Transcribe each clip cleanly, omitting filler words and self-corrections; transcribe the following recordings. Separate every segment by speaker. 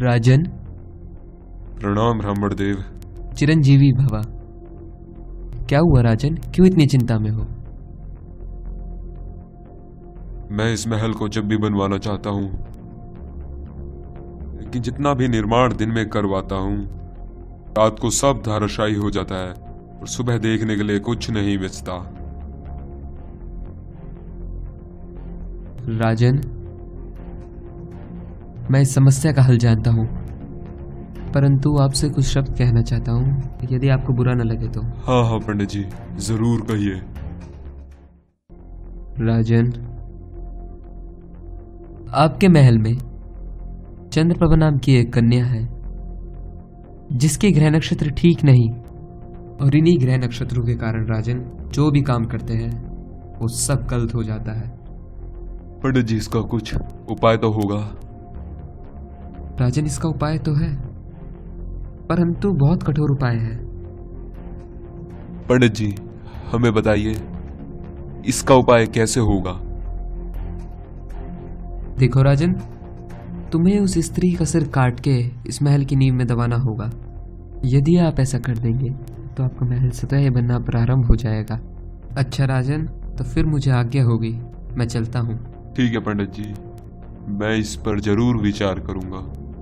Speaker 1: राजन।
Speaker 2: प्रणाम ब्राह्मण देव।
Speaker 1: चिरंजीवी भवा। क्या हुआ राजन, क्यों इतनी चिंता में हो?
Speaker 2: मैं इस महल को जब भी बनवाना चाहता हूं, लेकिन जितना भी निर्माण दिन में करवाता हूं, रात को सब धाराशायी हो जाता है और सुबह देखने के लिए कुछ नहीं बचता।
Speaker 1: राजन, मैं इस समस्या का हल जानता हूं, परंतु आपसे कुछ शब्द कहना चाहता हूं, यदि आपको बुरा न लगे तो।
Speaker 2: हाँ हाँ पंडित जी, जरूर कहिए।
Speaker 1: राजन, आपके महल में चंद्रप्रभा नाम की एक कन्या है, जिसके ग्रह नक्षत्र ठीक नहीं, और इन्हीं ग्रह नक्षत्रों के कारण राजन जो भी काम करते हैं वो सब गलत हो जाता है।
Speaker 2: पंडित जी, इसका कुछ उपाय तो होगा?
Speaker 1: राजन, इसका उपाय तो है, परंतु बहुत कठोर उपाय है।
Speaker 2: पंडित जी, हमें बताइए इसका उपाय कैसे होगा?
Speaker 1: देखो राजन, तुम्हें उस स्त्री का सिर काट के इस महल की नींव में दबाना होगा। यदि आप ऐसा कर देंगे तो आपका महल स्वतः बनना प्रारंभ हो जाएगा। अच्छा राजन, तो फिर मुझे आज्ञा होगी, मैं चलता हूँ।
Speaker 2: ठीक है पंडित जी, मैं इस पर जरूर विचार करूंगा।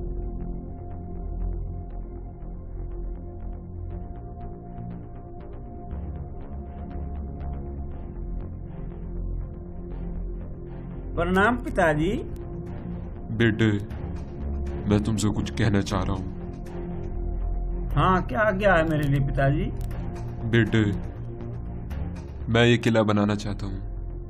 Speaker 3: प्रणाम पिताजी।
Speaker 2: बेटे, मैं तुमसे कुछ कहना चाह रहा हूं।
Speaker 3: हाँ, क्या आज्ञा है मेरे लिए पिताजी?
Speaker 2: बेटे, मैं ये किला बनाना चाहता हूं।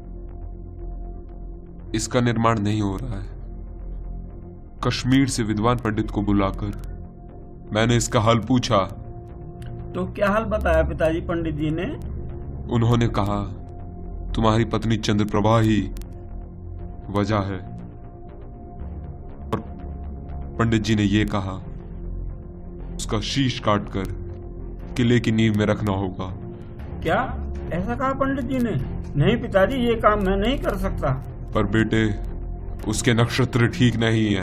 Speaker 2: इसका निर्माण नहीं हो रहा है। कश्मीर से विद्वान पंडित को बुलाकर मैंने इसका हल पूछा।
Speaker 3: तो क्या हल बताया पिताजी पंडित जी ने?
Speaker 2: उन्होंने कहा तुम्हारी पत्नी चंद्रप्रभा ही वजह है, और पंडित जी ने यह कहा उसका शीश काटकर किले की नींव में रखना होगा।
Speaker 3: क्या ऐसा कहा पंडित जी ने? नहीं पिताजी, ये काम मैं नहीं कर सकता।
Speaker 2: पर बेटे, उसके नक्षत्र ठीक नहीं है।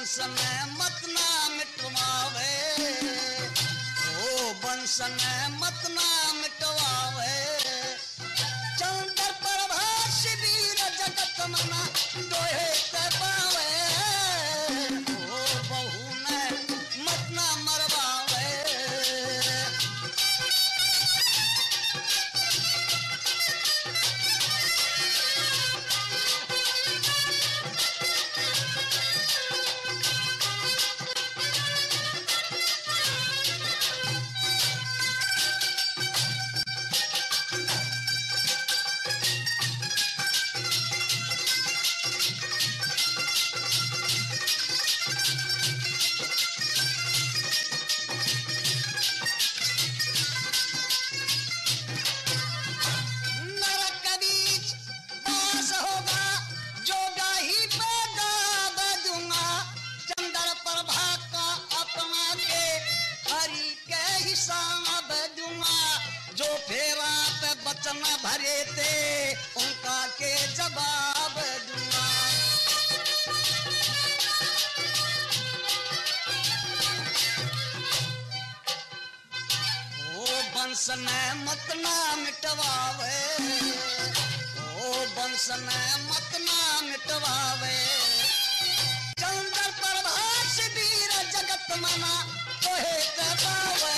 Speaker 4: बंसन मत ना मिटवावे, ओ बंसन मत ना मिटवावे, चंद्र प्रभा शिवीर जगत मना दोहे ते पावे, ओ बहू ने मत ना मरवावे। जो फेरा पे बचन भरे थे उनका के जवाब दूंगा। ओ बंसन मत ना मिटवावे, ओ बंसन मत ना मिटवावे, चंद्र प्रभास वीर जगत मना तोहे पावे,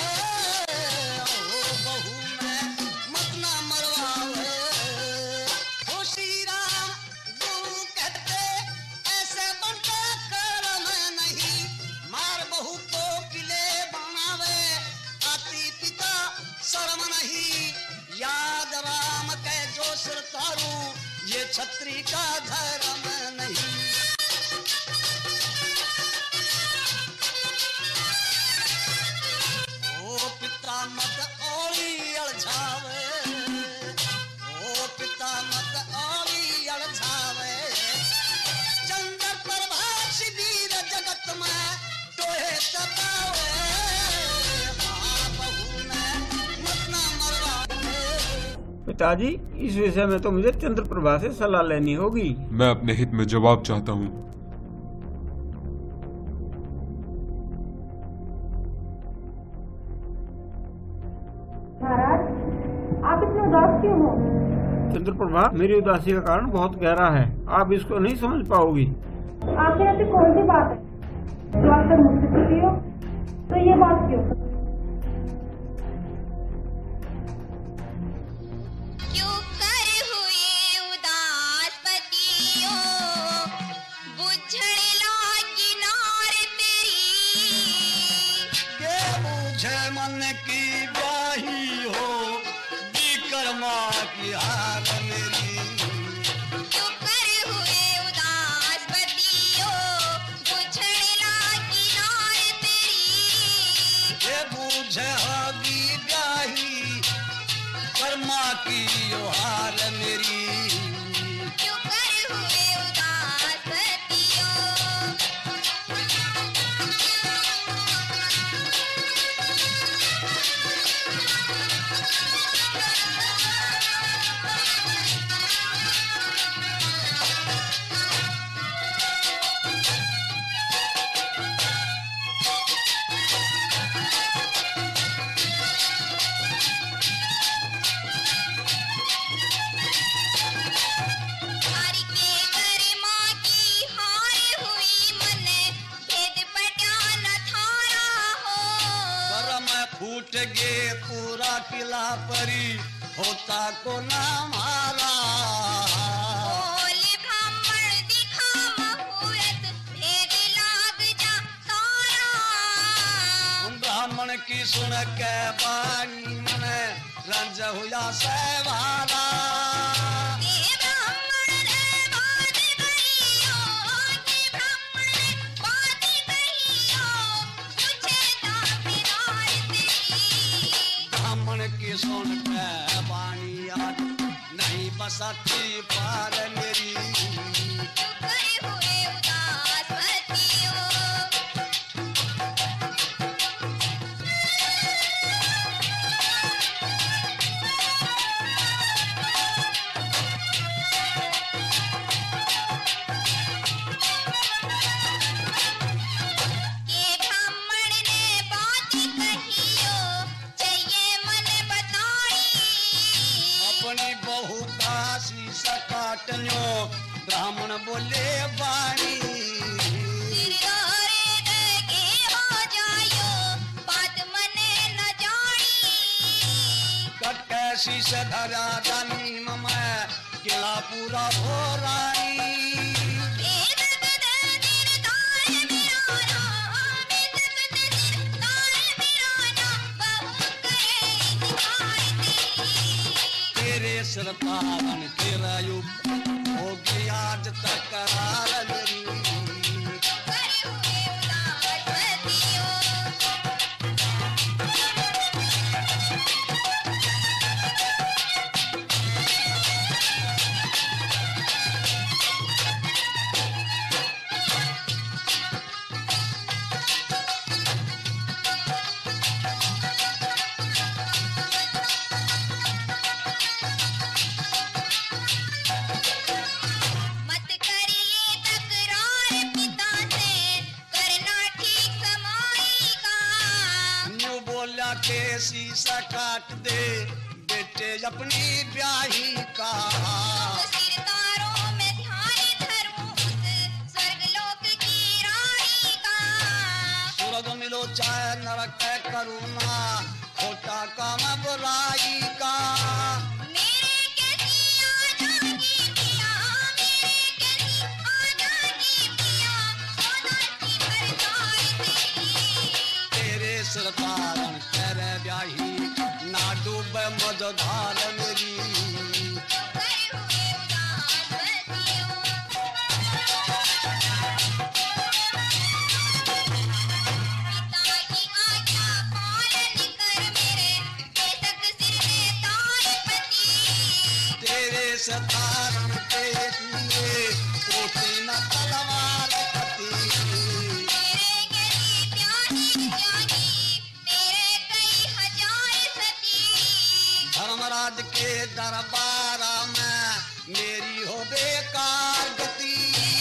Speaker 4: शर्म नहीं याद राम के जो सिर तारू, ये छत्री का धर्म नहीं। ओ पिता मत ओली अड़झावे, ओ पिता मत ओली अड़झावे, चंद्र प्रभास वीर जगत में तोहे तपावे,
Speaker 3: पिताजी इस विषय में तो मुझे चंद्र प्रभा से सलाह लेनी होगी।
Speaker 2: मैं अपने हित में जवाब चाहता हूँ।
Speaker 5: महाराज आप इतने उदास क्यों हो?
Speaker 3: चंद्र प्रभा मेरी उदासी का कारण बहुत गहरा है, आप इसको नहीं समझ पाओगी।
Speaker 5: आखिर ऐसी कौन सी बात है जो आप तक मुझसे छुपी हो? तो ये बात क्यों?
Speaker 4: मन की ब्याही हो विक्रमा की हार मेरी,
Speaker 6: क्यों कर हुए उदास बतियो बुझड़ला किनार तेरी,
Speaker 4: ये बूझे होगी ब्याही कर्मा की यो हार मेरी,
Speaker 6: क्यों कर हुए उदास बतियो।
Speaker 4: फूट गे पूरा किला परी होता को नाम हारा,
Speaker 6: बोले ब्राह्मण दिखा मुहूर्त भेद लाग जा तारा,
Speaker 4: ब्राह्मण की सुन के बानी मन रंज हुआ सहवारा, की सुन के बानी आज नहीं बसती पार मेरी,
Speaker 6: हुए उदास बतियो।
Speaker 4: शीश धरा जानी में किला पूरा भोरानी तेरे सरतावन तेरा युग हो गया आज तक करार मेरी के शीशा काट दे बेटे अपनी ब्याही का सितारों में ध्यान धरूं उस स्वर्गलोक की रानी का स्वर्ग मिलो चाहे नरक करुणा खोटा काम बुराई का सरतारण तेरे ब्याही ना डूबे मझधार मेरी तेरे सरतारण के लिए कोटी न तलवार धर्मराज के दरबार में मेरी हो बेकार गति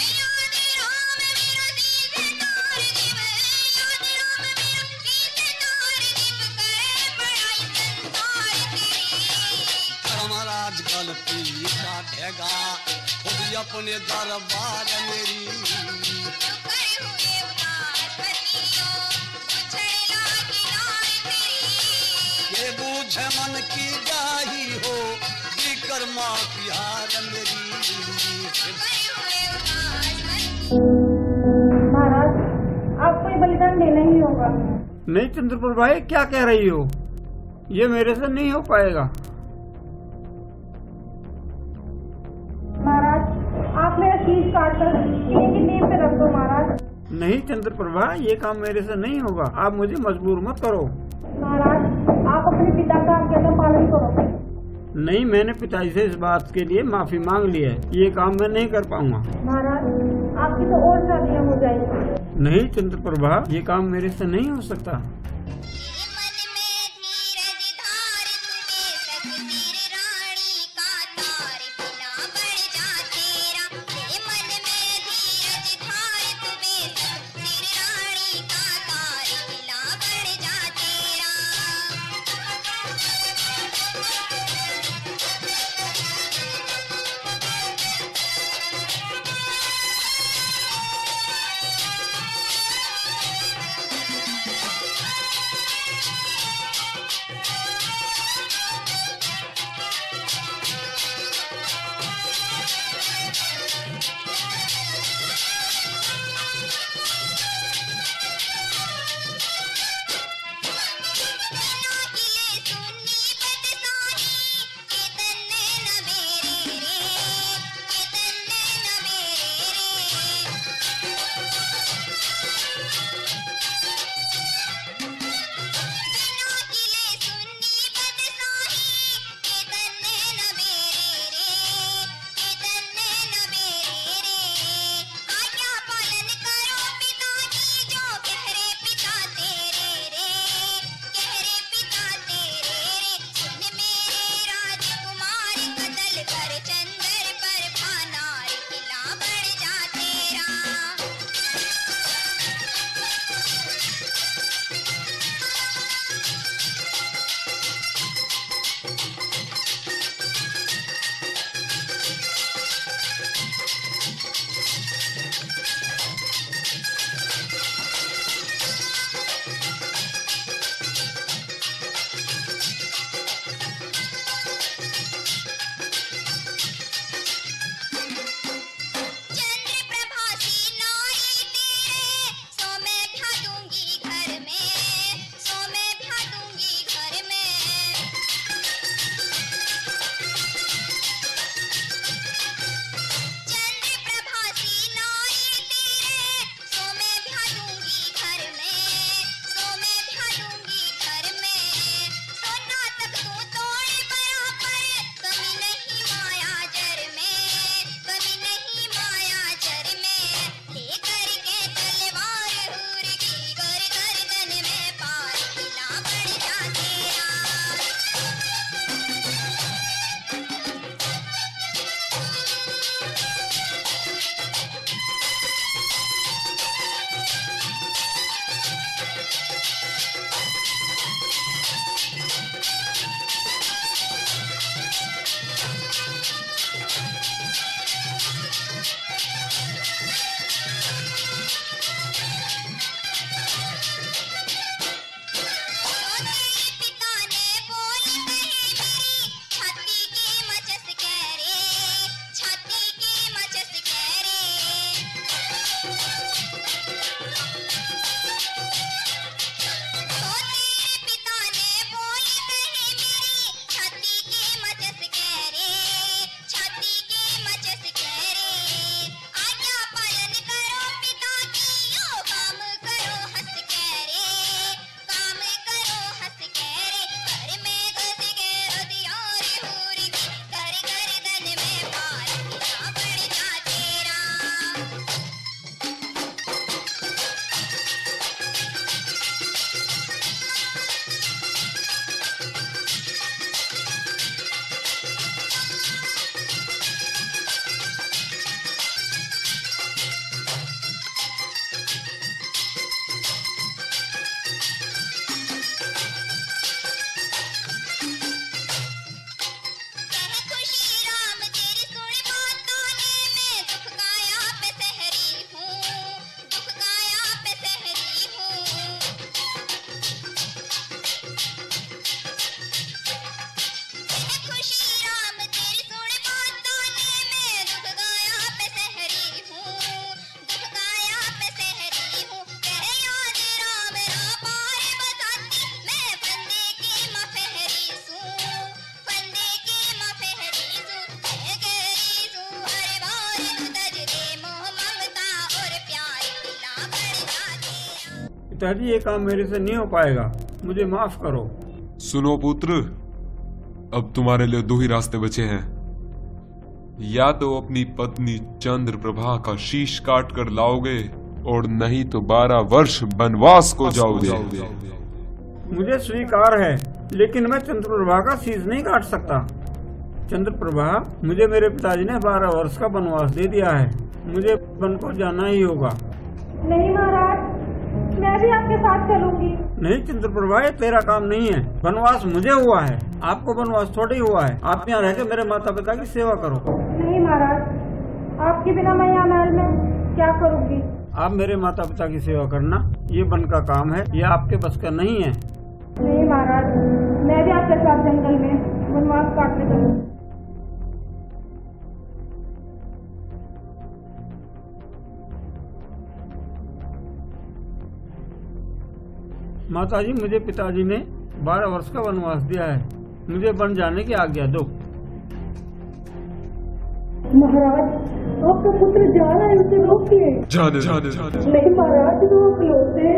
Speaker 4: धर्मराज गलती काटेगा खुद अपने दरबार मेरी बूझे मन की गाही हो विकर्मा की हार मेरी
Speaker 5: महाराज आपको ये बलिदान देना ही होगा।
Speaker 3: नहीं चंद्रपुर भाई क्या कह रही हो, ये मेरे से नहीं हो पाएगा।
Speaker 5: महाराज आप मेरा शीश काट कर किले की नींव पे रख दो। महाराज
Speaker 3: नहीं चंद्रप्रभा, ये काम मेरे से नहीं होगा, आप मुझे मजबूर मत करो।
Speaker 5: महाराज आप अपने पिता का आज्ञा का पालन करो।
Speaker 3: नहीं, मैंने पिताजी से इस बात के लिए माफी मांग ली है, ये काम मैं नहीं कर पाऊंगा।
Speaker 5: महाराज आपकी तो और शादियाँ हो जाएगी।
Speaker 3: नहीं चंद्रप्रभा, ये काम मेरे से नहीं हो सकता। पिताजी ये काम मेरे से नहीं हो पाएगा, मुझे माफ करो।
Speaker 2: सुनो पुत्र, अब तुम्हारे लिए 2 ही रास्ते बचे हैं। या तो अपनी पत्नी चंद्र प्रभा का शीश काट कर लाओगे और नहीं तो 12 वर्ष वनवास को जाओगे।
Speaker 3: मुझे स्वीकार है, लेकिन मैं चंद्रप्रभा का शीश नहीं काट सकता। चंद्रप्रभा, मुझे मेरे पिताजी ने 12 वर्ष का वनवास दे दिया है, मुझे वन को जाना ही होगा।
Speaker 5: नहीं महाराज, मैं भी आपके साथ चलूंगी।
Speaker 3: नहीं चंद्रप्रभा, ये तेरा काम नहीं है। वनवास मुझे हुआ है, आपको वनवास थोड़ी हुआ है। आप यहाँ रहकर मेरे माता पिता की सेवा करो।
Speaker 5: नहीं महाराज, आपके बिना मैं यहाँ महल में क्या करूँगी।
Speaker 3: आप मेरे माता पिता की सेवा करना, ये वन का काम है, ये आपके बस का नहीं है।
Speaker 5: नहीं महाराज, मैं भी आपके साथ जंगल में वनवास काटने चलूंगी।
Speaker 3: माताजी, मुझे पिताजी ने 12 वर्ष का वनवास दिया है, मुझे वन जाने की आज्ञा दो।
Speaker 5: महाराज, आपका पुत्र जा रहा है, उसे रोकिए।
Speaker 2: जाने।
Speaker 5: नहीं महाराज, रोक लो उसे।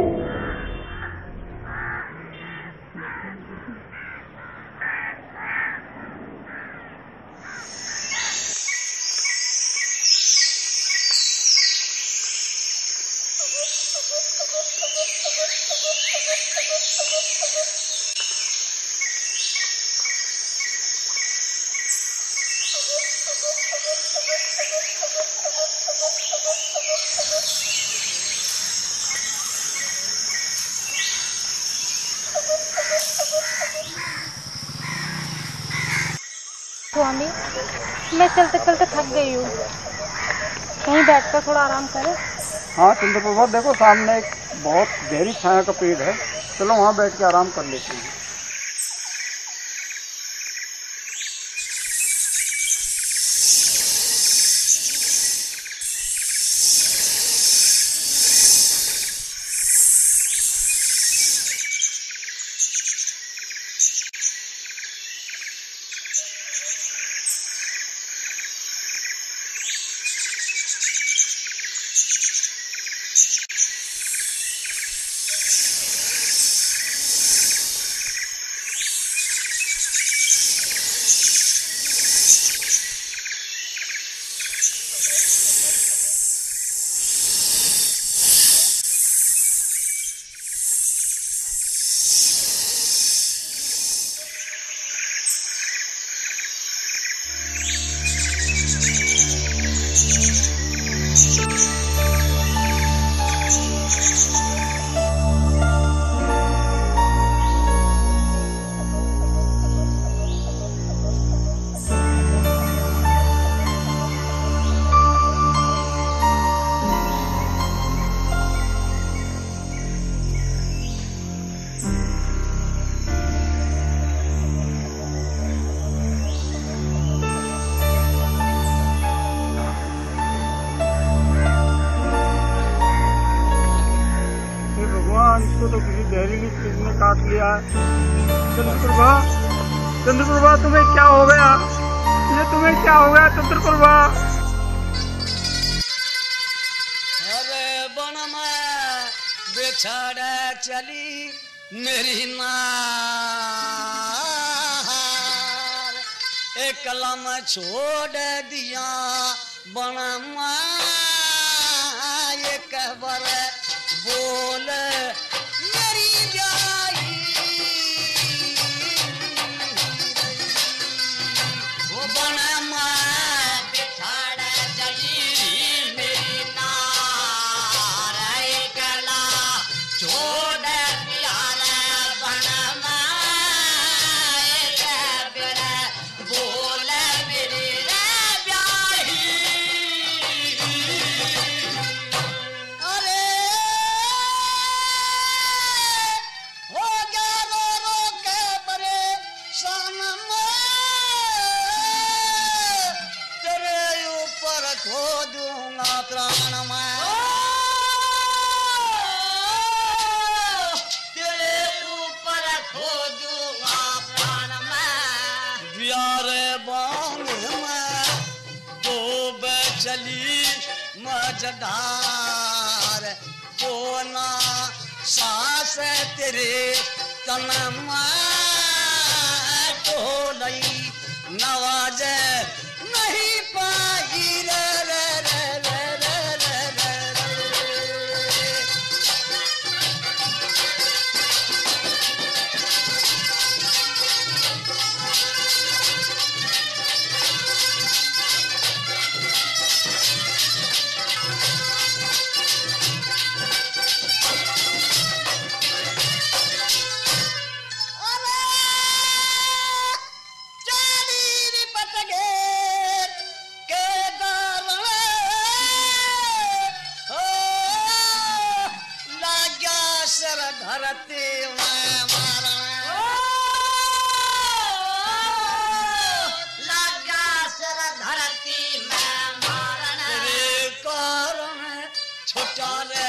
Speaker 7: स्वामी, मैं चलते चलते थक गई हूँ, कहीं बैठकर थोड़ा आराम करें।
Speaker 3: हाँ चंद्रप्रभा, देखो सामने एक बहुत गहरी छाया का पेड़ है, चलो वहाँ बैठ के आराम कर लेते हैं। इसको तो किसी जहरीली चीज ने काट लिया है। चंद्रप्रभा, तुम्हें क्या हो गया? ये तुम्हें क्या हो गया चंद्रप्रभा?
Speaker 4: अरे बन में बिछड़ चली मेरी नार, एक लम छोड़ दिया बन में, एक बार बोल मेरी जाई, वो बन में बिछड़ चली मेरी नार, एक लम छोड़ दिया बन में, एक बार बोल मेरी ब्याही। अरे हो गया रो रो के परेशान मैं, तेरे ऊपर खो दूंगा प्राण मैं, तेरे ऊपर खो दूंगा प्राण मैं। बियारे बांग में डूब चली मझधार, कोना सास तेरे तन टोलई नवाज नहीं पाई रे रे रे रे रे रे रे। धरती में लगा सर धरती में मारण तेरे कारण छोटा रे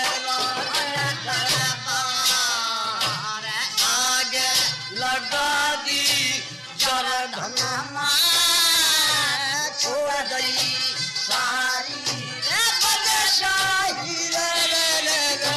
Speaker 4: आगे लगा दी जर धनमा छोड़ गई सारी रे बदशाही रे रे रे रे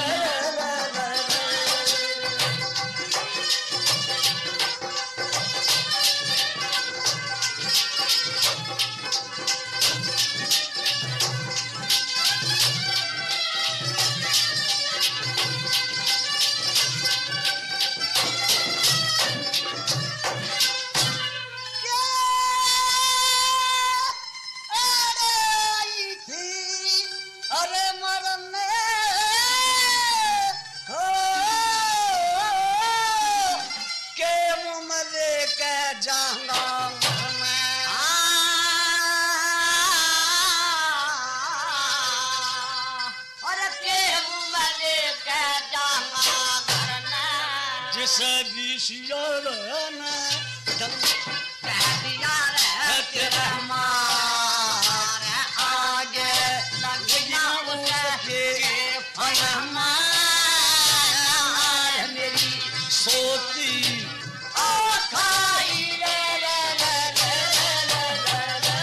Speaker 4: आगे लग मेरी सोती खाई रे रे रे रे रे रे।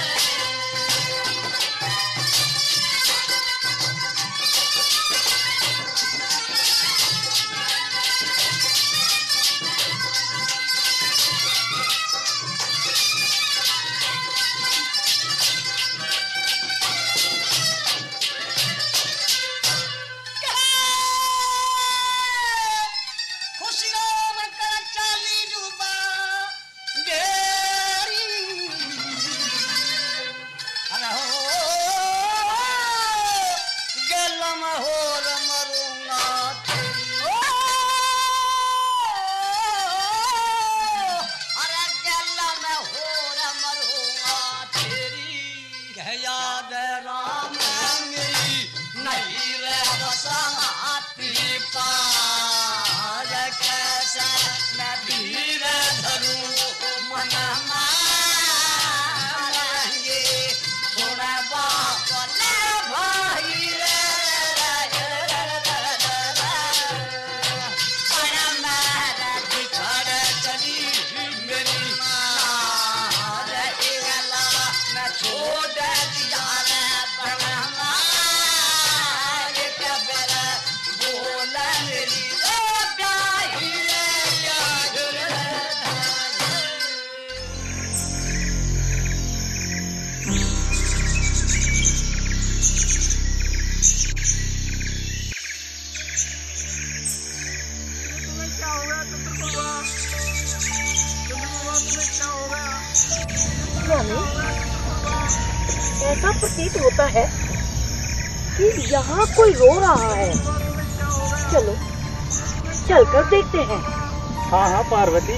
Speaker 8: ऐसा प्रतीत होता है कि यहाँ कोई रो रहा है। चलो चलकर देखते हैं।
Speaker 3: हाँ हाँ पार्वती,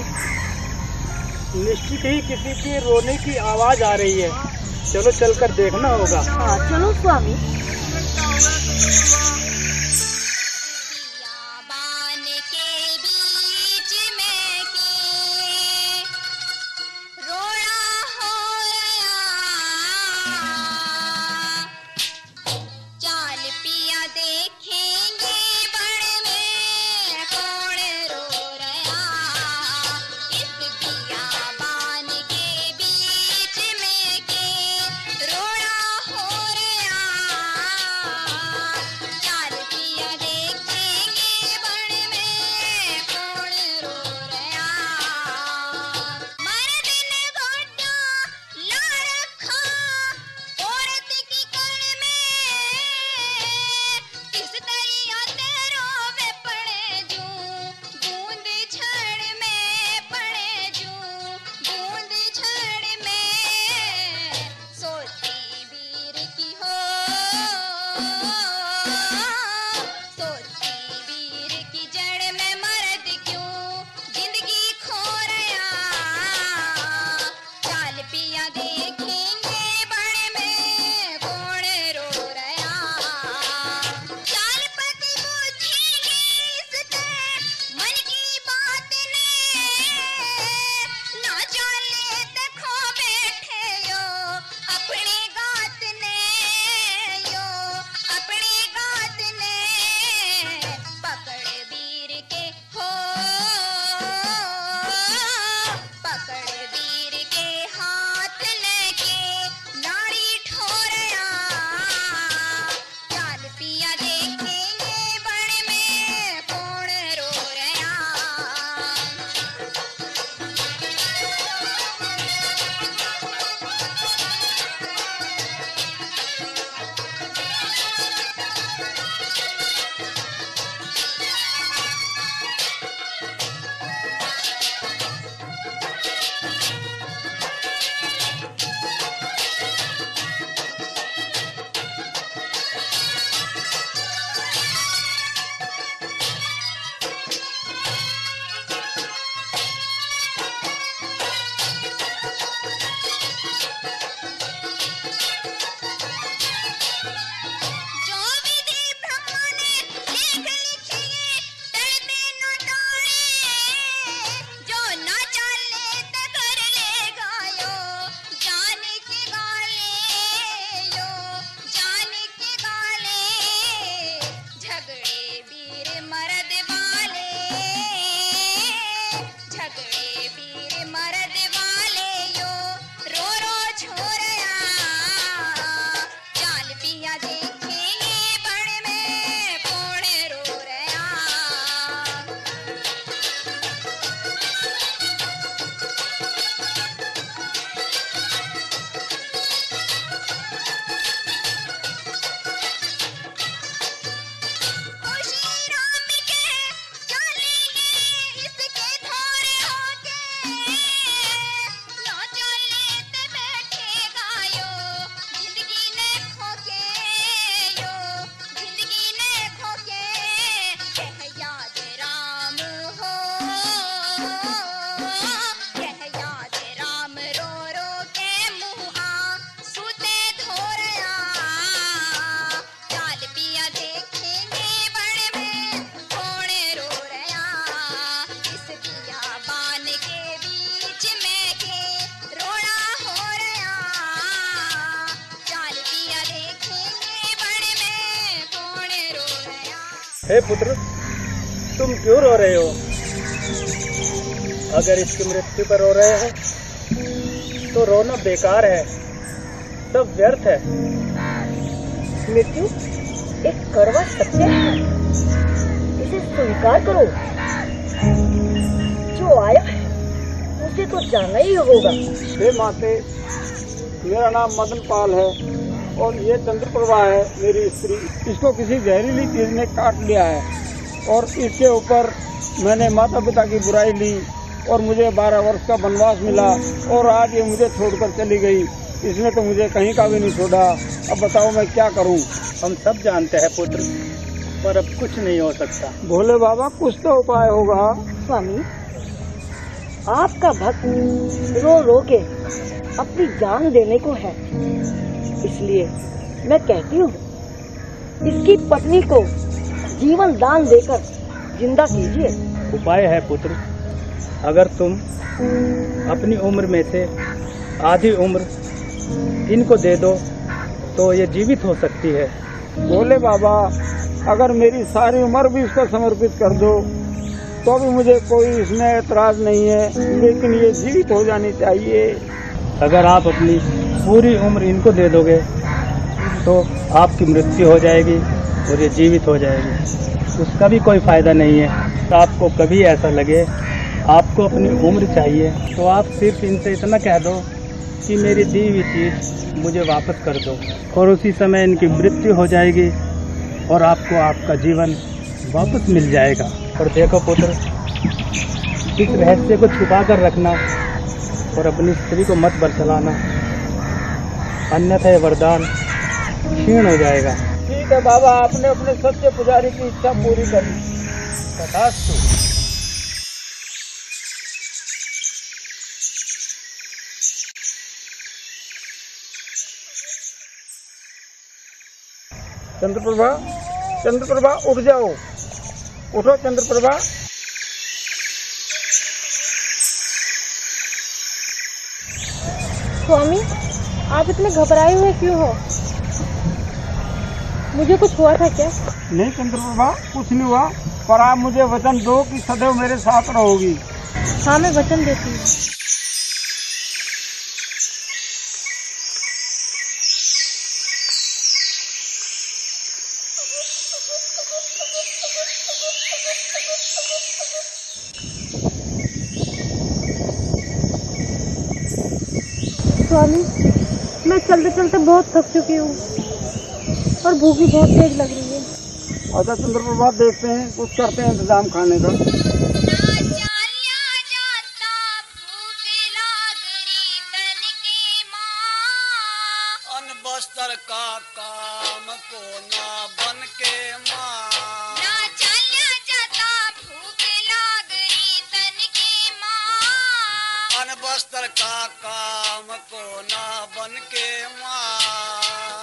Speaker 3: निश्चित ही किसी के रोने की आवाज आ रही है। चलो चलकर देखना होगा।
Speaker 8: हाँ चलो स्वामी।
Speaker 6: रोड़ा हो रहा
Speaker 9: हे पुत्र, तुम क्यों रो रहे हो? अगर इसकी मृत्यु पर रो रहे हो तो रोना बेकार है, सब व्यर्थ है।
Speaker 8: मृत्यु एक कड़वा सत्य है, इसे स्वीकार करो। जो आया है उसे तो जाना ही होगा।
Speaker 3: हे माते, मेरा नाम मदन पाल है और ये चंद्रप्रभा है मेरी स्त्री। इसको किसी जहरीली चीज ने काट लिया है और इसके ऊपर मैंने माता पिता की बुराई ली और मुझे 12 वर्ष का वनवास मिला और आज ये मुझे छोड़कर चली गई। इसने तो मुझे कहीं का भी नहीं छोड़ा। अब बताओ मैं क्या करूं?
Speaker 9: हम सब जानते हैं पुत्र, पर अब कुछ नहीं हो सकता।
Speaker 3: भोले बाबा, कुछ तो उपाय होगा।
Speaker 8: स्वामी, आपका भक्त रो रो के अपनी जान देने को है, इसलिए मैं कहती हूँ इसकी पत्नी को जीवन दान देकर जिंदा कीजिए।
Speaker 9: उपाय है पुत्र, अगर तुम अपनी उम्र में से आधी उम्र इनको दे दो तो ये जीवित हो सकती है।
Speaker 3: भोले बाबा, अगर मेरी सारी उम्र भी इसको समर्पित कर दो तो भी मुझे कोई इसमें एतराज नहीं है, लेकिन ये जीवित हो जानी चाहिए।
Speaker 9: अगर आप अपनी पूरी उम्र इनको दे दोगे तो आपकी मृत्यु हो जाएगी और ये जीवित हो जाएगी, उसका भी कोई फायदा नहीं है। तो आपको कभी ऐसा लगे आपको अपनी उम्र चाहिए तो आप सिर्फ इनसे इतना कह दो कि मेरी दी हुई चीज मुझे वापस कर दो, और उसी समय इनकी मृत्यु हो जाएगी और आपको आपका जीवन वापस मिल जाएगा। और देखो पुत्र, इस रहस्य को छुपा कर रखना और अपनी स्त्री को मत बरसलाना, अन्यथा यह वरदान क्षीण हो जाएगा।
Speaker 3: ठीक है बाबा, आपने अपने सच्चे पुजारी की इच्छा पूरी कर दी।
Speaker 9: तथास्तु।
Speaker 3: चंद्रप्रभा, चंद्रप्रभा उठ जाओ, उठो चंद्रप्रभा।
Speaker 7: स्वामी, आप इतने घबराए हुए क्यों हो? मुझे कुछ हुआ था क्या?
Speaker 3: नहीं चंद्रप्रभा, कुछ नहीं हुआ, पर आप मुझे वचन दो कि सदैव मेरे साथ रहोगी।
Speaker 7: हाँ, मैं वचन देती हूँ। स्वामी, मैं चलते चलते बहुत थक चुकी हूँ और भूख भी बहुत तेज लग रही है।
Speaker 3: अच्छा चंद्रप्रभा, देखते हैं, कुछ करते हैं इंतजाम खाने का।
Speaker 4: बस्तर का काम को ना बन के माँ,
Speaker 6: ना चलिया जाता भूख लाग रही तन की माँ।
Speaker 4: अन बस्तर का काम को ना बन के माँ।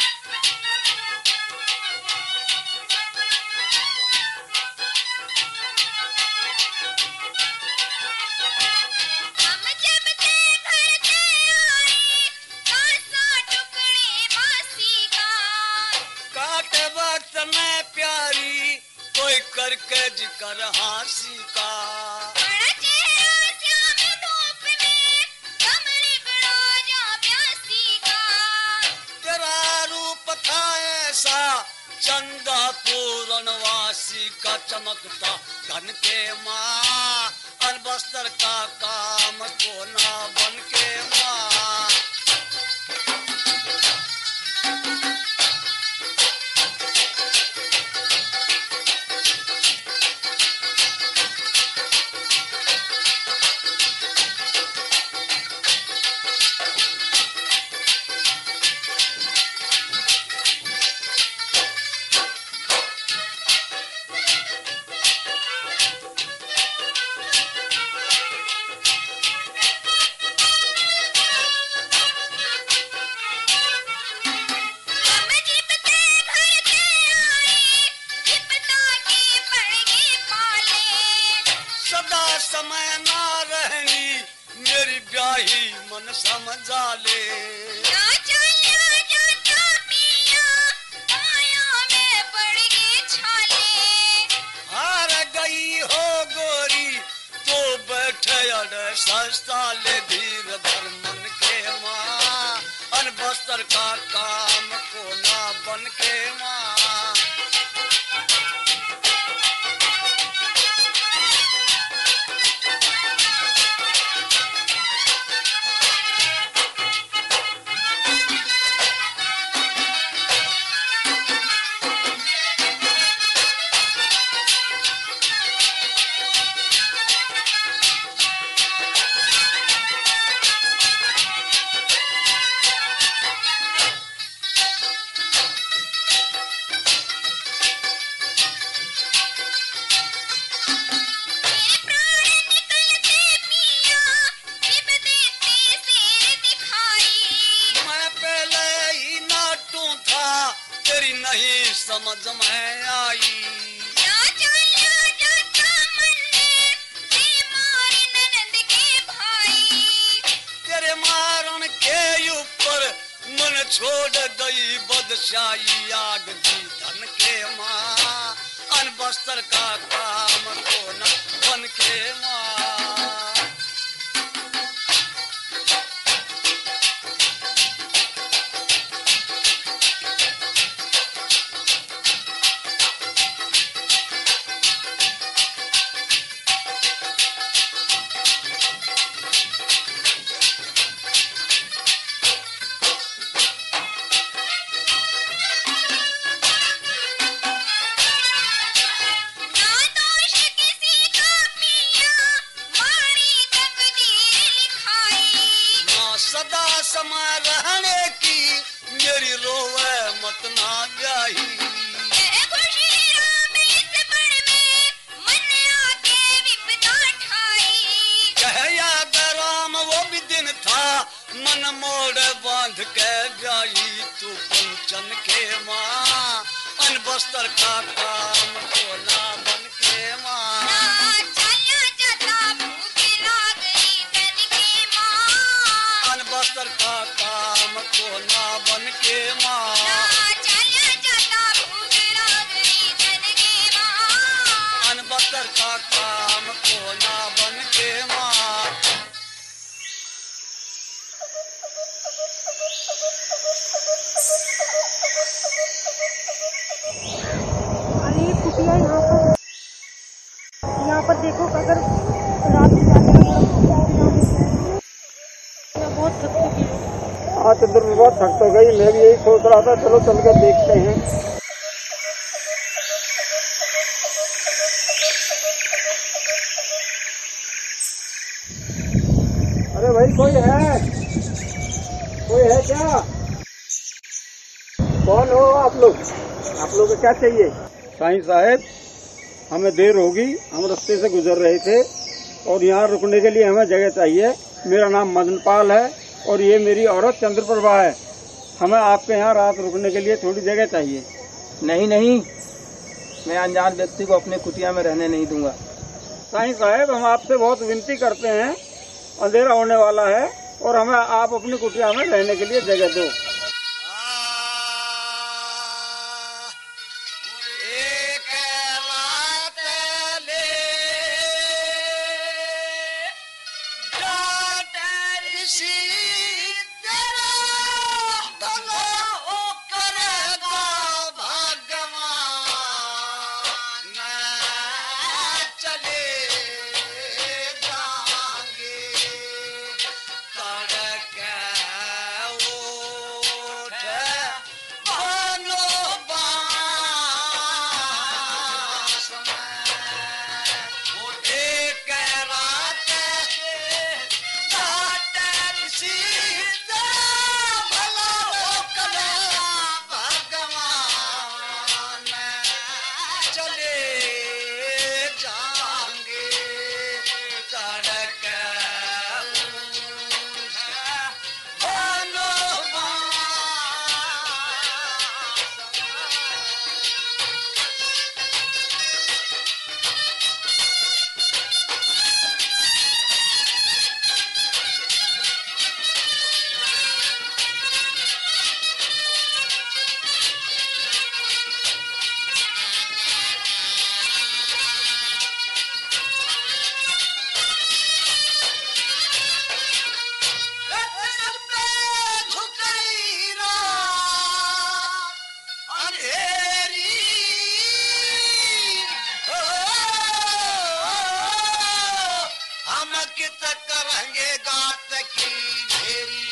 Speaker 6: हम जब से घर से आए कासा टुकड़े बासी का,
Speaker 4: काटे वक्त में प्यारी कोई करके जिक्र हांसी का।
Speaker 6: बड़ा चेहरा श्याम धूप में कमली बड़ा जा प्यासी का।
Speaker 4: तेरा रूप था ऐसा चंदा पूरणवासी का चमकता धन के माँ। अन बस्तर का काम को ना बन के माँ।
Speaker 6: हम जिप से घर से आए जिपता के पड़गे पाले।
Speaker 4: सदा समय ना रहनी मेरी ब्याही मन समझा ले।
Speaker 6: ना चलिया जाता पिया माया में पड़गे छाले।
Speaker 4: गई हो गोरी तो बैठे अड़ सस्ता ले धीर धर मन के माँ अन बस्तर का काम को ना बन के माँ समझ में आई तेरे मारण के ऊपर मन छोड़ गई बदशाही आग दी धन के माँ अन बस्तर का काम को न बन के माँ सदा समा रहने की मेरी रोवे मत ना जाही कहया राम वो भी दिन था मन मोड़ बांध के जाई तू पंचन के माँ अन बस्तर का काम को ना बन के माँ बस्तर का काम को ना बन के माँ अन बस्तर का काम को ना बन के माँ
Speaker 7: अरे ये कुटिया यहाँ पर देखो अगर रात में बहुत थक चुकी है।
Speaker 3: हाँ चंद्र बहुत थक तो गई मैं भी यही सोच रहा था चलो चल कर देखते हैं। अरे भाई कोई है क्या? कौन हो आप लोग को क्या चाहिए? साईं साहब हमें देर होगी हम रास्ते से गुजर रहे थे और यहाँ रुकने के लिए हमें जगह चाहिए। मेरा नाम मदनपाल है और ये मेरी औरत चंद्रप्रभा है। हमें आपके यहाँ रात रुकने के लिए थोड़ी जगह चाहिए।
Speaker 9: नहीं, मैं अनजान व्यक्ति को अपने कुटिया में रहने नहीं दूंगा।
Speaker 3: साईं साहब हम आपसे बहुत विनती करते हैं, अंधेरा होने वाला है और हमें आप अपनी कुटिया में रहने के लिए जगह दो।
Speaker 4: कित करेंगे गात की ढेरी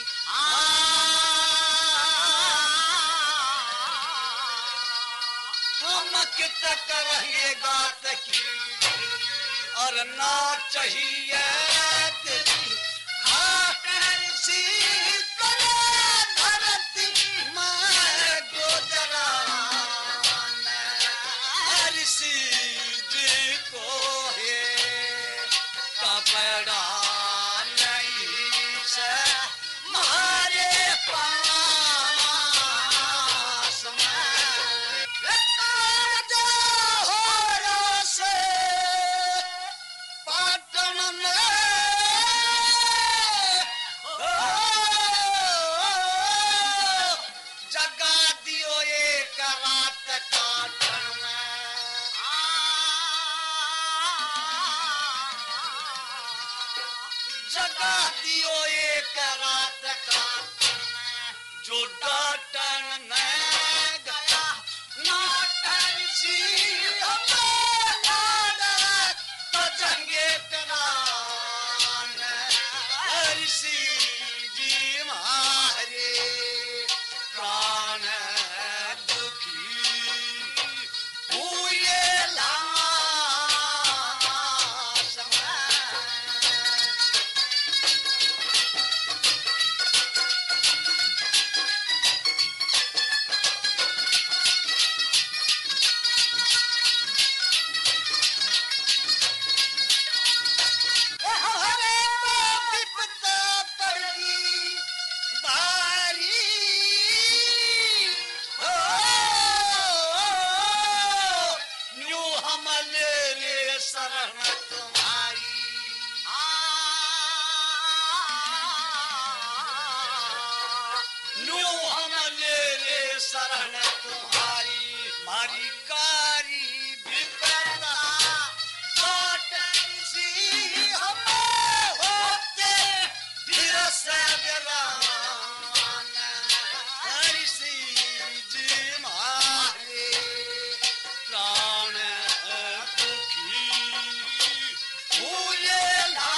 Speaker 4: हम कित करेंगे गात की और ना चाहिए तेरी खातर सी धरती मैं गोजरान ऋषि जी को है कपड़ा नहीं से मारे पास में पाटन में जगा दियो एक रात काटन में जगा दियो एक रात काटन में जो डाटन ने गया नाटन सी जंगे करान ऋषि जी मारे प्राण दुखी हुए लाश में शरण तुम्हारी मारी कारी विपदा सी हम होते फिर सगरान ऋषि जी मारे प्राण दुखी हुए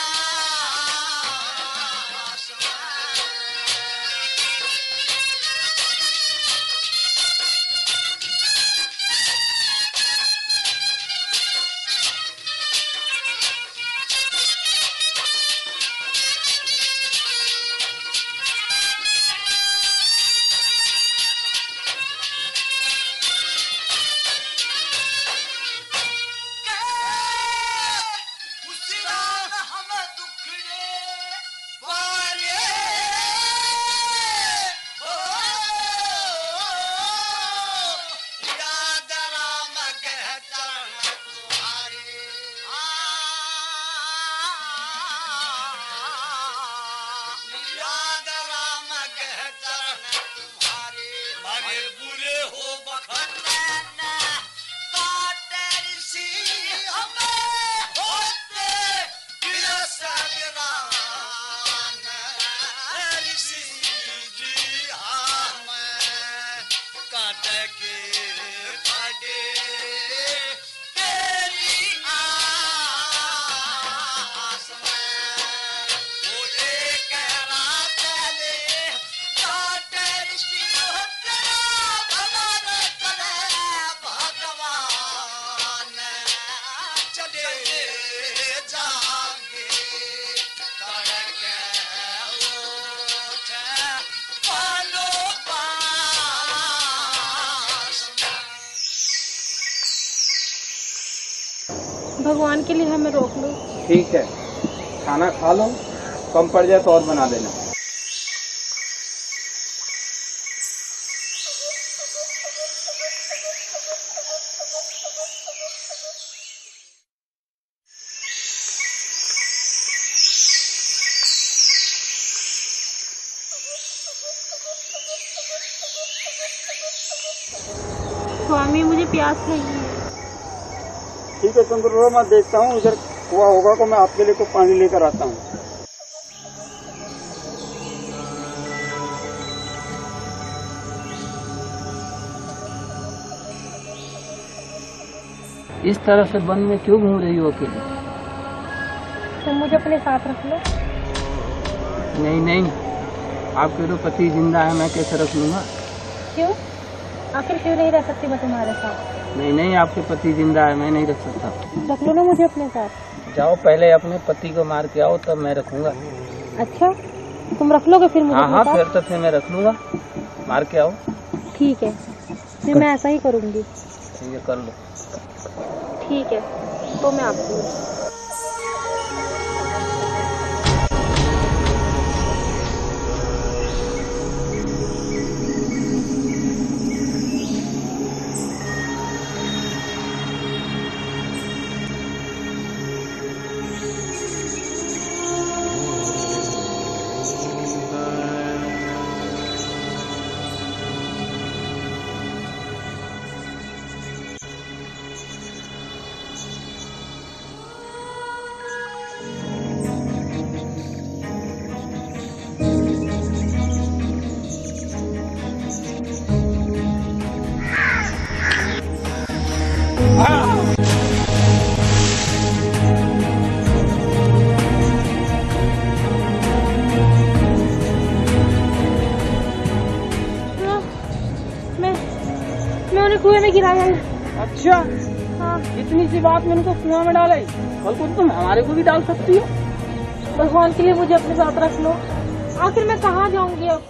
Speaker 4: लाश
Speaker 7: भगवान के लिए हमें रोक लो।
Speaker 9: ठीक है, खाना खा लो, कम पड़ जाए तो और बना देना।
Speaker 7: स्वामी मुझे प्यास लगी है।
Speaker 3: ठीक है चंद्रमा, मैं देखता हूँ उधर कुआ होगा तो मैं आपके लिए कुछ पानी लेकर आता हूँ।
Speaker 10: इस तरह से वन में क्यों घूम रही हो अकेले?
Speaker 7: तो मुझे अपने साथ रख लो।
Speaker 9: नहीं नहीं, आपके तो पति जिंदा है, मैं कैसे रख लूँगा?
Speaker 7: क्यों? आखिर क्यों नहीं रह सकती मैं तुम्हारे साथ?
Speaker 9: नहीं नहीं, आपके पति जिंदा है, मैं नहीं रख सकता।
Speaker 7: रख लो ना मुझे अपने साथ।
Speaker 9: जाओ पहले अपने पति को मार के आओ, तब मैं रखूंगा।
Speaker 7: अच्छा, तुम रख लोगे फिर मुझे?
Speaker 9: हाँ, फिर तो फिर मैं रख लूंगा, मार के आओ।
Speaker 7: ठीक है, फिर मैं ऐसा ही करूँगी।
Speaker 9: ठीक है, कर लो।
Speaker 7: ठीक है, तो मैं आती हूँ। कुएं में गिराया है।
Speaker 9: अच्छा,
Speaker 7: हाँ।
Speaker 9: इतनी सी बात में उनको कुआं में डाला, कल को तुम हमारे को भी डाल सकती हो।
Speaker 7: भगवान के लिए मुझे अपने साथ रख लो, आखिर मैं कहाँ जाऊंगी अब?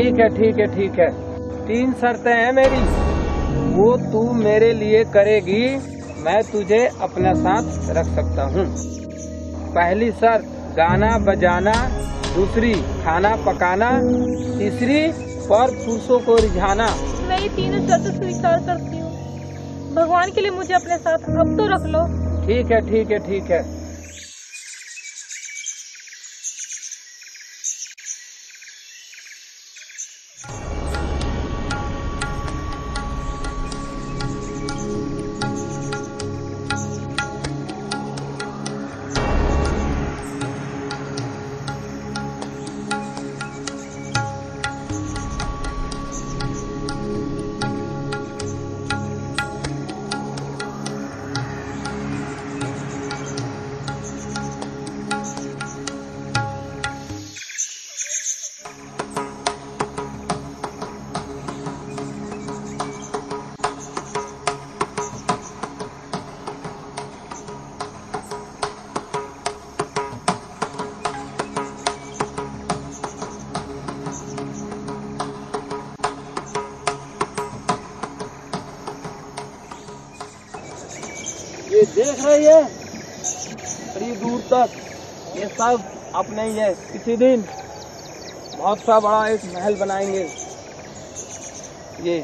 Speaker 9: ठीक है ठीक है ठीक है, 3 शर्तें हैं मेरी, वो तू मेरे लिए करेगी, मैं तुझे अपने साथ रख सकता हूँ। पहली शर्त गाना बजाना, दूसरी खाना पकाना, तीसरी पर पुरुषों को रिझाना।
Speaker 7: मैं ये तीनों शर्तें स्वीकार करती हूँ। भगवान के लिए मुझे अपने साथ अब तो रख लो।
Speaker 9: ठीक है ठीक है ठीक है। ये देख रही है बड़ी दूर तक, ये सब अपने ही है। किसी दिन बहुत सा बड़ा एक महल बनाएंगे। ये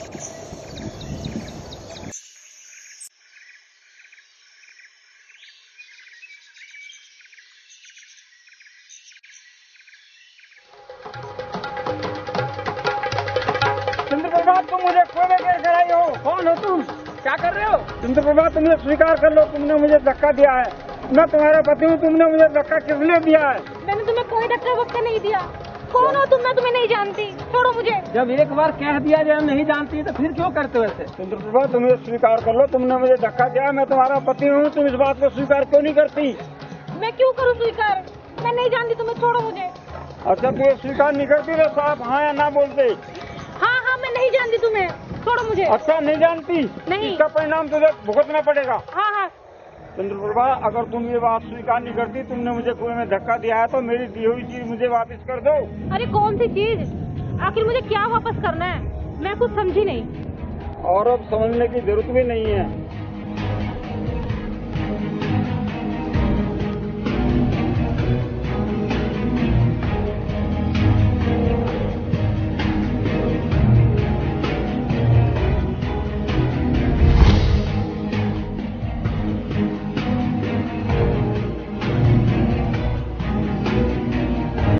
Speaker 3: चंद्रप्रभा, तुम मुझे कुएं में गिर कर आई हो।
Speaker 9: कौन हो तुम? क्या कर रहे हो?
Speaker 3: चंद्रप्रभा, तुमने स्वीकार कर लो, तुमने मुझे धक्का दिया है। मैं तुम्हारा पति हूँ, तुमने मुझे धक्का किस लिए दिया है?
Speaker 7: मैंने तुम्हें कोई धक्का वक्का नहीं दिया। कौन हो तुम? मैं तुम्हें नहीं जानती, छोड़ो मुझे।
Speaker 9: जब एक बार कह दिया जब नहीं जानती तो फिर क्यों करते हो ऐसे?
Speaker 3: चंद्रप्रभा, तुम मुझे स्वीकार कर लो, तुमने मुझे धक्का दिया, मैं तुम्हारा पति हूँ, तुम इस बात को स्वीकार क्यों नहीं करती?
Speaker 7: मैं क्यों करूँ स्वीकार? मैं नहीं जानती तुम्हें, छोड़ो मुझे।
Speaker 3: अच्छा, तू ये स्वीकार नहीं करती तो साफ हाँ या ना बोलते।
Speaker 7: हाँ हाँ, मैं नहीं जानती तुम्हें, छोड़ो मुझे।
Speaker 3: अच्छा, नहीं जानती?
Speaker 7: नहीं।
Speaker 3: इसका परिणाम तुझे भुगतना पड़ेगा।
Speaker 7: हाँ हाँ।
Speaker 3: चंद्रप्रभा, अगर तुम ये बात स्वीकार नहीं करती, तुमने मुझे कुएं में धक्का दिया है, तो मेरी दी हुई चीज मुझे वापस कर दो।
Speaker 7: अरे कौन सी चीज? आखिर मुझे क्या वापस करना है? मैं कुछ समझी नहीं।
Speaker 3: और अब समझने की जरूरत भी नहीं है।